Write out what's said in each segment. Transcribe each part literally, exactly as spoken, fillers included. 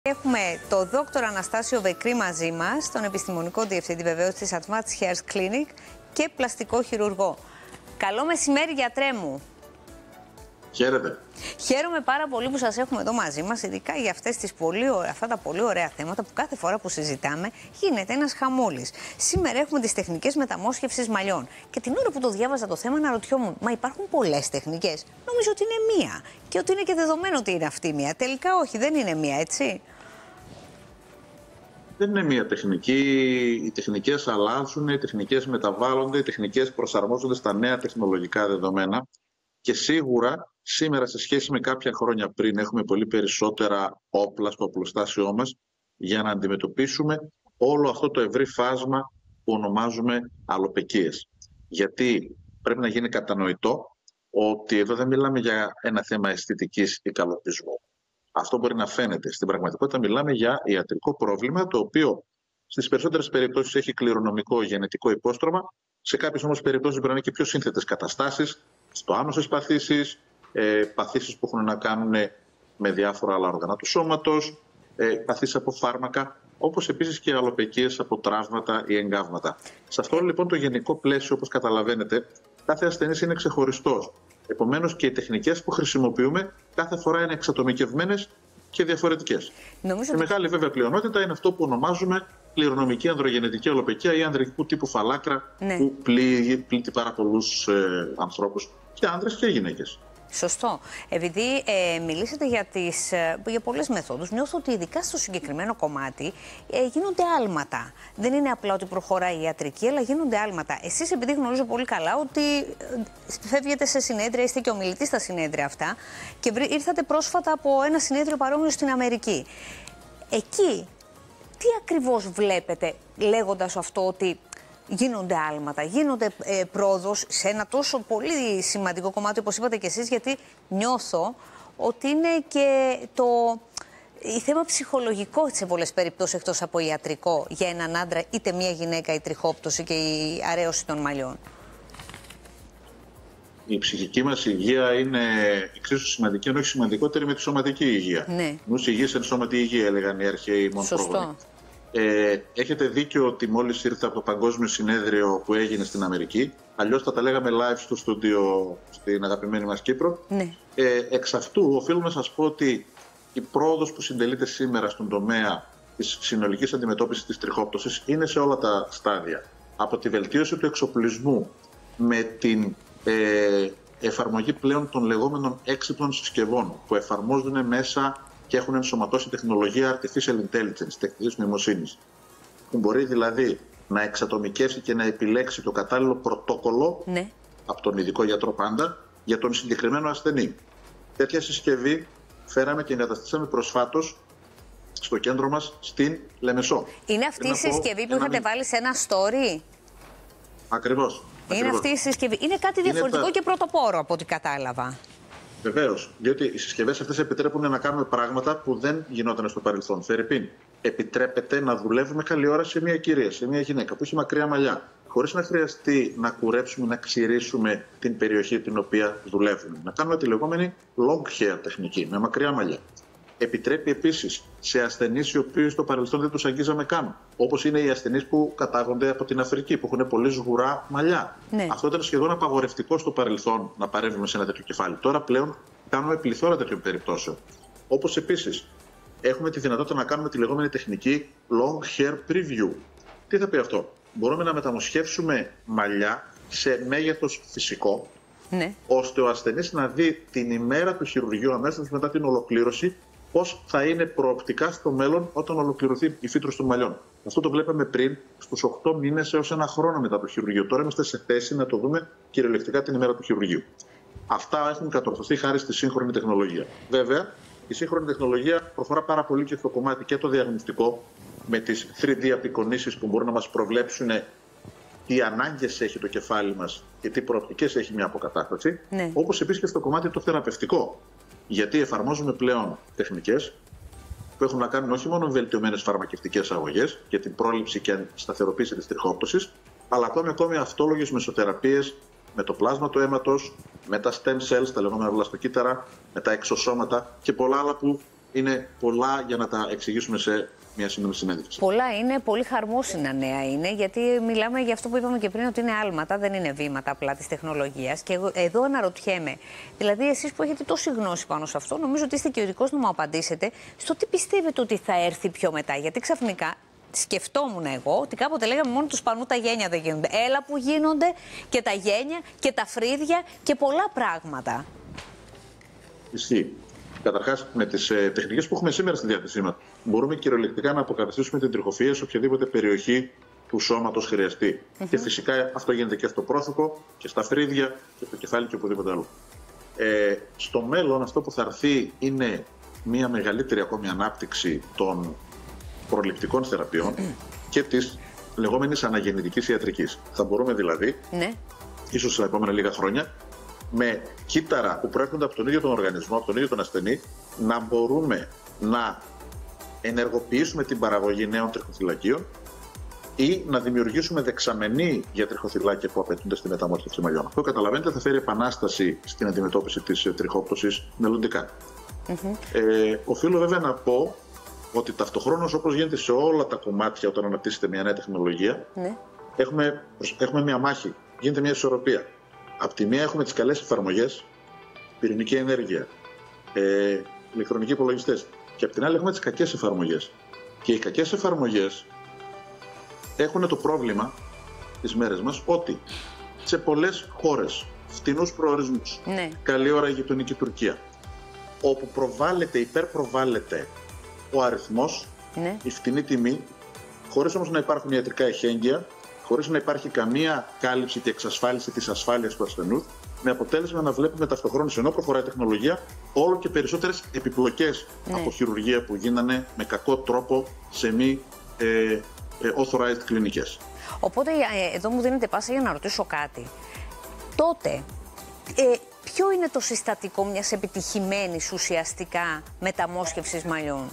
Έχουμε τον δόκτωρα Αναστάσιο Βεκρή μαζί μας, τον επιστημονικό διευθυντή βεβαίως της Advanced Hairs Clinic και πλαστικό χειρουργό. Καλό μεσημέρι, γιατρέ μου. Χαίρετε. Χαίρομαι πάρα πολύ που σας έχουμε εδώ μαζί μας, ειδικά για αυτές τις πολύ, αυτά τα πολύ ωραία θέματα που κάθε φορά που συζητάμε γίνεται ένας χαμούλης. Σήμερα έχουμε τις τεχνικές μεταμόσχευσης μαλλιών. Και την ώρα που το διάβαζα το θέμα, αναρωτιόμουν, μα υπάρχουν πολλές τεχνικές. Νομίζω ότι είναι μία. Και ότι είναι και δεδομένο ότι είναι αυτή μία. Τελικά όχι, δεν είναι μία, έτσι. Δεν είναι μία τεχνική. Οι τεχνικές αλλάζουν, οι τεχνικές μεταβάλλονται, οι τεχνικές προσαρμόζονται στα νέα τεχνολογικά δεδομένα. Και σίγουρα σήμερα, σε σχέση με κάποια χρόνια πριν, έχουμε πολύ περισσότερα όπλα στο οπλοστάσιό μας για να αντιμετωπίσουμε όλο αυτό το ευρύ φάσμα που ονομάζουμε αλλοπαικίες. Γιατί πρέπει να γίνει κατανοητό ότι εδώ δεν μιλάμε για ένα θέμα αισθητικής ικανοποιισμού. Αυτό μπορεί να φαίνεται. Στην πραγματικότητα μιλάμε για ιατρικό πρόβλημα, το οποίο στις περισσότερες περιπτώσεις έχει κληρονομικό γενετικό υπόστρωμα. Σε κάποιες όμως περιπτώσεις μπορεί να είναι και πιο σύνθετες καταστάσεις, στο άνωσες παθήσεις, ε, παθήσεις που έχουν να κάνουν με διάφορα άλλα όργανα του σώματος, ε, παθήσεις από φάρμακα, όπως επίσης και αλλοπαικίες από τραύματα ή εγκάβματα. Σε αυτό λοιπόν το γενικό πλαίσιο, όπως καταλαβαίνετε, κάθε ασθενής είναι ξεχωριστός. Επομένως και οι τεχνικές που χρησιμοποιούμε κάθε φορά είναι εξατομικευμένες και διαφορετικές. Νομίζω η ότι... μεγάλη βέβαια πλειονότητα είναι αυτό που ονομάζουμε κληρονομική ανδρογενετική αλλοπαικία ή ανδρικού τύπου φαλάκρα, ναι, που πλήττει πάρα πολλούς ε, ανθρώπους, και άνδρες και γυναίκες. Σωστό. Επειδή ε, μιλήσατε για, τις, ε, για πολλές μεθόδους, νιώθω ότι ειδικά στο συγκεκριμένο κομμάτι ε, γίνονται άλματα. Δεν είναι απλά ότι προχωράει η ιατρική, αλλά γίνονται άλματα. Εσείς, επειδή γνωρίζω πολύ καλά ότι ε, φεύγετε σε συνέδρια, είστε και ομιλητής στα συνέδρια αυτά, και βρή, ήρθατε πρόσφατα από ένα συνέδριο παρόμοιο στην Αμερική. Εκεί, τι ακριβώς βλέπετε λέγοντας αυτό ότι γίνονται άλματα, γίνονται ε, πρόοδος σε ένα τόσο πολύ σημαντικό κομμάτι, όπως είπατε και εσείς, γιατί νιώθω ότι είναι και το η θέμα ψυχολογικό σε πολλές περιπτώσεις, εκτός από ιατρικό, για έναν άντρα, είτε μία γυναίκα, η τριχόπτωση και η αρέωση των μαλλιών. Η ψυχική μας υγεία είναι εξίσου σημαντική, ενώ όχι σημαντικότερη με τη σωματική υγεία. Ναι. Νους υγιής εν σώματι υγεία, έλεγαν οι αρχαίοι μοντρόγονοι. Ε, έχετε δίκιο ότι μόλις ήρθε από το Παγκόσμιο Συνέδριο που έγινε στην Αμερική, αλλιώς θα τα λέγαμε live στο στούντιο στην αγαπημένη μας Κύπρο. Ναι. Ε, εξ αυτού οφείλουμε να σας πω ότι η πρόοδος που συντελείται σήμερα στον τομέα της συνολικής αντιμετώπισης της τριχόπτωσης είναι σε όλα τα στάδια. Από τη βελτίωση του εξοπλισμού με την ε, εφαρμογή πλέον των λεγόμενων έξυπνων συσκευών που εφαρμόζουν μέσα και έχουν ενσωματώσει τεχνολογία artificial intelligence, τεχνητής νοημοσύνης, που μπορεί δηλαδή να εξατομικεύσει και να επιλέξει το κατάλληλο πρωτόκολλο, ναι, από τον ειδικό γιατρό πάντα για τον συγκεκριμένο ασθενή. Τέτοια συσκευή φέραμε και εγκαταστήσαμε προσφάτως στο κέντρο μας στην Λεμεσό. Είναι αυτή η συσκευή που είχατε βάλει σε ένα story? Ακριβώς. Είναι ακριβώς. αυτή η συσκευή. Είναι κάτι διαφορετικό είναι τα... και πρωτοπόρο από ό,τι κατάλαβα. Βεβαίως, διότι οι συσκευές αυτές επιτρέπουν να κάνουμε πράγματα που δεν γινόταν στο παρελθόν. Φερρυπίν, επιτρέπεται να δουλεύουμε καλή ώρα σε μια κυρία, σε μια γυναίκα που έχει μακριά μαλλιά, χωρίς να χρειαστεί να κουρέψουμε, να ξηρίσουμε την περιοχή την οποία δουλεύουμε. Να κάνουμε τη λεγόμενη long hair τεχνική, με μακριά μαλλιά. Επιτρέπει επίσης σε ασθενείς οι οποίοι στο παρελθόν δεν τους αγγίζαμε καν, όπως είναι οι ασθενείς που κατάγονται από την Αφρική, που έχουν πολύ σγουρά μαλλιά. Ναι. Αυτό ήταν σχεδόν απαγορευτικό στο παρελθόν να παρέμβουμε σε ένα τέτοιο κεφάλι. Τώρα πλέον κάνουμε πληθώρα τέτοιων περιπτώσεων. Όπως επίσης έχουμε τη δυνατότητα να κάνουμε τη λεγόμενη τεχνική long hair preview. Τι θα πει αυτό? Μπορούμε να μεταμοσχεύσουμε μαλλιά σε μέγεθος φυσικό, ναι, ώστε ο ασθενής να δει την ημέρα του χειρουργείου, αμέσως μετά την ολοκλήρωση, πώς θα είναι προοπτικά στο μέλλον όταν ολοκληρωθεί η φύτρωση των μαλλιών. Αυτό το βλέπαμε πριν στους οκτώ μήνες έως ένα χρόνο μετά το χειρουργείο. Τώρα είμαστε σε θέση να το δούμε κυριολεκτικά την ημέρα του χειρουργείου. Αυτά έχουν κατορθωθεί χάρη στη σύγχρονη τεχνολογία. Βέβαια, η σύγχρονη τεχνολογία προχωρά πάρα πολύ και στο κομμάτι και το διαγνωστικό, με τις θρι ντι απεικονίσεις που μπορούν να μας προβλέψουν τι ανάγκες έχει το κεφάλι μας και τι προοπτικές έχει μια αποκατάσταση. Ναι. Όπως επίσης και στο κομμάτι το θεραπευτικό. Γιατί εφαρμόζουμε πλέον τεχνικές που έχουν να κάνουν όχι μόνο με βελτιωμένες φαρμακευτικές αγωγές για την πρόληψη και σταθεροποίηση της τριχόπτωσης, αλλά ακόμη, ακόμη αυτόλογες μεσοθεραπείες με το πλάσμα του αίματος, με τα stem cells, τα λεγόμενα βλαστοκύτταρα, με τα εξωσώματα και πολλά άλλα που Είναι πολλά για να τα εξηγήσουμε σε μια σύντομη συνέντευξη. Πολλά είναι, πολύ χαρμόσυνα νέα είναι, γιατί μιλάμε για αυτό που είπαμε και πριν, ότι είναι άλματα, δεν είναι βήματα απλά της τεχνολογίας. Και εγώ, εδώ αναρωτιέμαι, δηλαδή εσείς που έχετε τόση γνώση πάνω σε αυτό, νομίζω ότι είστε και ο ειδικός να μου απαντήσετε στο τι πιστεύετε ότι θα έρθει πιο μετά. Γιατί ξαφνικά σκεφτόμουν εγώ ότι κάποτε λέγαμε μόνο του σπανού τα γένια δεν γίνονται. Έλα που γίνονται και τα γένια και τα φρύδια και πολλά πράγματα. Ισχύει. Καταρχάς, με τις ε, τεχνικές που έχουμε σήμερα στη διάθεσή μας, μπορούμε κυριολεκτικά να αποκαταστήσουμε την τριχοφυΐα σε οποιαδήποτε περιοχή του σώματος χρειαστεί. Mm-hmm. Και φυσικά αυτό γίνεται και στο πρόσωπο και στα φρύδια και στο κεφάλι και οπουδήποτε άλλο. Ε, στο μέλλον, αυτό που θα έρθει είναι μια μεγαλύτερη ακόμη ανάπτυξη των προληπτικών θεραπείων mm-hmm. και της λεγόμενης αναγεννητικής ιατρικής. Θα μπορούμε δηλαδή, mm-hmm. ίσως στα επόμενα λίγα χρόνια, με κύτταρα που προέρχονται από τον ίδιο τον οργανισμό, από τον ίδιο τον ασθενή, να μπορούμε να ενεργοποιήσουμε την παραγωγή νέων τριχοθυλακίων ή να δημιουργήσουμε δεξαμενή για τριχοθυλάκια που απαιτούνται στη μεταμόσχευση μαλλιών. Αυτό, καταλαβαίνετε, θα φέρει επανάσταση στην αντιμετώπιση της τριχόπτωσης μελλοντικά. Mm-hmm. Ε, οφείλω βέβαια να πω ότι ταυτοχρόνως, όπως γίνεται σε όλα τα κομμάτια όταν αναπτύσσεται μια νέα τεχνολογία, mm-hmm. έχουμε, έχουμε μια μάχη, γίνεται μια ισορροπία. Απ' τη μία έχουμε τις καλές εφαρμογές, πυρηνική ενέργεια, ε, ηλεκτρονικοί υπολογιστές. Και απ' την άλλη έχουμε τις κακές εφαρμογές. Και οι κακές εφαρμογές έχουν το πρόβλημα τις μέρες μας ότι σε πολλές χώρες, φτηνούς προορισμούς, ναι. καλή ώρα η γειτονική Τουρκία, όπου προβάλλεται, υπερπροβάλλεται ο αριθμός, ναι. η φτηνή τιμή, χωρίς όμως να υπάρχουν ιατρικά εχέγγυα, χωρίς να υπάρχει καμία κάλυψη και εξασφάλιση της ασφάλειας του ασθενούς, με αποτέλεσμα να βλέπουμε ταυτοχρόνως, ενώ προχωράει η τεχνολογία, όλο και περισσότερες επιπλοκές ναι. από χειρουργία που γίνανε με κακό τρόπο σε μη ε, ε, authorized κλινικές. Οπότε ε, εδώ μου δίνετε πάσα για να ρωτήσω κάτι. Τότε, ε, ποιο είναι το συστατικό μιας επιτυχημένης ουσιαστικά μεταμόσχευσης μαλλιών?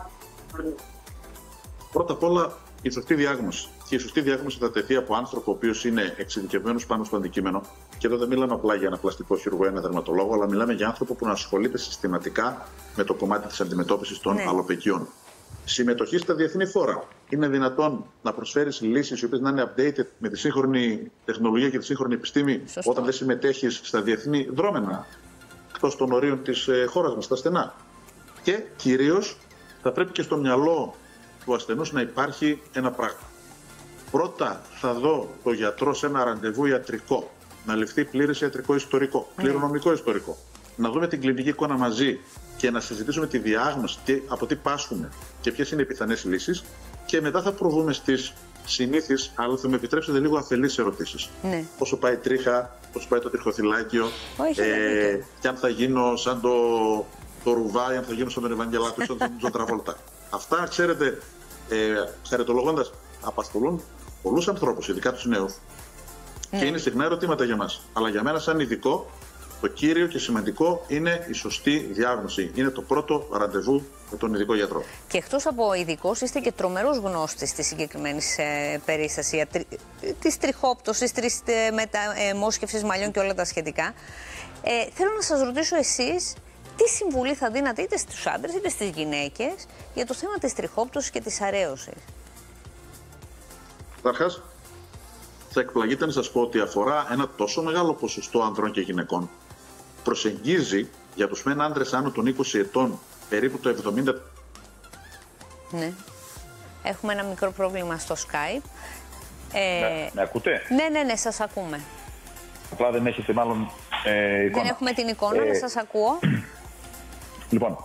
Πρώτα απ' όλα, η σωστή διάγνωση. Και η σωστή διάγνωση θα τεθεί από άνθρωπο ο οποίος είναι εξειδικευμένος πάνω στο αντικείμενο. Και εδώ δεν μιλάμε απλά για ένα πλαστικό χειρουργό ή ένα δερματολόγο, αλλά μιλάμε για άνθρωπο που να ασχολείται συστηματικά με το κομμάτι της αντιμετώπισης των ναι. αλοπαικιών. Συμμετοχή στα διεθνή φόρα. Είναι δυνατόν να προσφέρεις λύσεις οι οποίες να είναι updated με τη σύγχρονη τεχνολογία και τη σύγχρονη επιστήμη, Σωστό. όταν δεν συμμετέχεις στα διεθνή δρόμενα, εκτός των ορίων της χώρας μας, στα στενά. Και κυρίως θα πρέπει και στο μυαλό του ασθενούς να υπάρχει ένα πράγμα. Πρώτα θα δω το γιατρό σε ένα ραντεβού ιατρικό, να ληφθεί πλήρες ιατρικό ιστορικό, κληρονομικό ιστορικό. Να δούμε την κλινική εικόνα μαζί και να συζητήσουμε τη διάγνωση και από τι πάσχουμε και ποιες είναι οι πιθανές λύσεις. Και μετά θα προβούμε στις συνήθεις, αλλά θα με επιτρέψετε λίγο αφελείς ερωτήσεις. Ναι. Πόσο πάει η τρίχα, πόσο πάει το τριχοθυλάκιο, ε, και αν θα γίνω σαν το, το Ρουβάι, αν θα γίνω σαν τον Ευαγγελάτο, σαν τον Τζον Τραβόλτα. Αυτά, ξέρετε, ε, χαριτολογώντας, απασχολούν πολλούς ανθρώπους, ειδικά τους νέους. Ναι. Και είναι συχνά ερωτήματα για μας. Αλλά για μένα, σαν ειδικό, το κύριο και σημαντικό είναι η σωστή διάγνωση. Είναι το πρώτο ραντεβού με τον ειδικό γιατρό. Και εκτός από ειδικός, είστε και τρομερός γνώστης της συγκεκριμένης ε, περίστασης, της τριχόπτωσης, της ε, μεταμόσχευσης μαλλιών και όλα τα σχετικά. Ε, θέλω να σας ρωτήσω εσείς, τι συμβουλή θα δίνατε είτε στους άντρες είτε στις γυναίκες για το θέμα της τριχόπτωσης και της αρέωσης? Καταρχάς, θα εκπλαγείτε να σας πω ότι αφορά ένα τόσο μεγάλο ποσοστό ανδρών και γυναικών. Προσεγγίζει για τους μεν άντρες άνω των είκοσι ετών περίπου το εβδομήντα τοις εκατό. Ναι. Έχουμε ένα μικρό πρόβλημα στο Skype. Ε... Με, με ακούτε? Ναι, ναι, ναι, σας ακούμε. Απλά δεν έχετε μάλλον ε, εικόνα. Δεν έχουμε την εικόνα, αλλά ε... σας ακούω. Λοιπόν,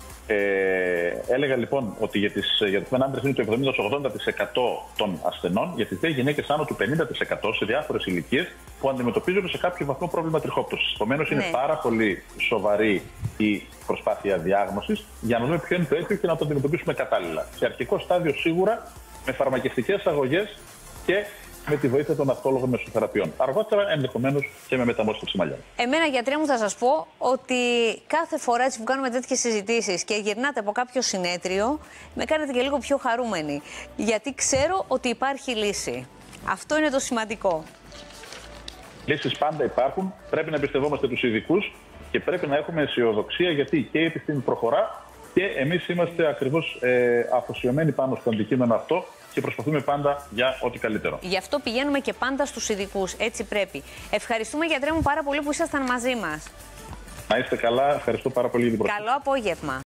ε, έλεγα λοιπόν ότι για, τις, για τους μεν άντρες είναι το εβδομήντα με ογδόντα τοις εκατό των ασθενών, για τις δε γυναίκες άνω του πενήντα τοις εκατό σε διάφορες ηλικίες που αντιμετωπίζουν σε κάποιο βαθμό πρόβλημα τριχόπτωσης. Επομένως, είναι ναι. πάρα πολύ σοβαρή η προσπάθεια διάγνωσης για να δούμε ποιο είναι το αίτιο και να το αντιμετωπίσουμε κατάλληλα. Σε αρχικό στάδιο, σίγουρα με φαρμακευτικές αγωγές και με τη βοήθεια των αυτόλογων μεσοθεραπείων. Αργότερα, ενδεχομένως και με μεταμόσχευση μαλλιών. Εμένα, γιατρέ μου, θα σας πω ότι κάθε φορά έτσι που κάνουμε τέτοιες συζητήσεις και γυρνάτε από κάποιο συνέδριο, με κάνετε και λίγο πιο χαρούμενη. Γιατί ξέρω ότι υπάρχει λύση. Αυτό είναι το σημαντικό. Λύσεις πάντα υπάρχουν. Πρέπει να εμπιστευόμαστε τους ειδικούς και πρέπει να έχουμε αισιοδοξία, γιατί και η επιστήμη προχωρά Και εμείς είμαστε ακριβώς ε, αφοσιωμένοι πάνω στο αντικείμενο αυτό και προσπαθούμε πάντα για ό,τι καλύτερο. Γι' αυτό πηγαίνουμε και πάντα στους ειδικούς. Έτσι πρέπει. Ευχαριστούμε, γιατρέ μου, πάρα πολύ που ήσασταν μαζί μας. Να είστε καλά. Ευχαριστώ πάρα πολύ για την προσοχή. Καλό απόγευμα.